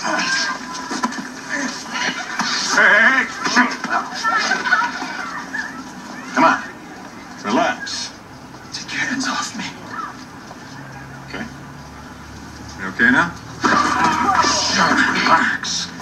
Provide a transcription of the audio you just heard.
Hey! Come on. Relax. Take your hands off me. Okay. You okay now? Relax.